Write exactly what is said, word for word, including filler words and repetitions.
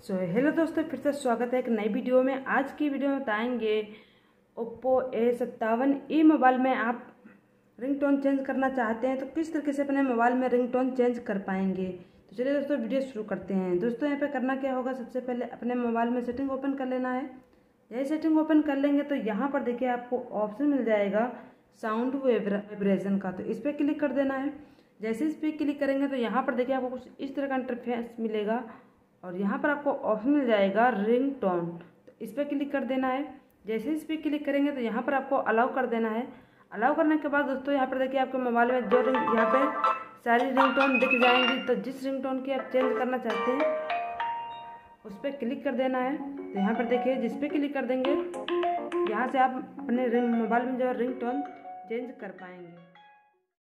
So hello दोस्तों, फिर से स्वागत है एक नई वीडियो में। आज की वीडियो में बताएंगे ओप्पो ए सत्तावन ई मोबाइल में आप रिंगटोन चेंज करना चाहते हैं तो किस तरीके से अपने मोबाइल में रिंगटोन चेंज कर पाएंगे। तो चलिए दोस्तों वीडियो शुरू करते हैं। दोस्तों यहाँ पे करना क्या होगा, सबसे पहले अपने मोबाइल में सेटिंग ओपन कर लेना है। यही सेटिंग ओपन कर लेंगे तो यहाँ पर देखिए आपको ऑप्शन मिल जाएगा साउंड वाइब्रेशन का, तो इस पर क्लिक कर देना है। जैसे इस पर क्लिक करेंगे तो यहाँ पर देखिए आपको कुछ इस तरह का इंटरफेस मिलेगा और यहाँ पर आपको ऑप्शन मिल जाएगा रिंग टोन, तो इस पर क्लिक कर देना है। जैसे इस पर क्लिक करेंगे तो यहाँ पर आपको अलाउ कर देना है। अलाउ करने के बाद दोस्तों यहाँ पर देखिए आपके मोबाइल में जो रिंग यहाँ पे सारी रिंग टोन दिख जाएंगी, तो जिस रिंग टोन की आप चेंज करना चाहते हैं उस पर क्लिक कर देना है। तो यहाँ पर देखिए जिस पे क्लिक कर देंगे यहाँ से आप अपने रिंग मोबाइल में जो रिंग टोन चेंज कर पाएंगे।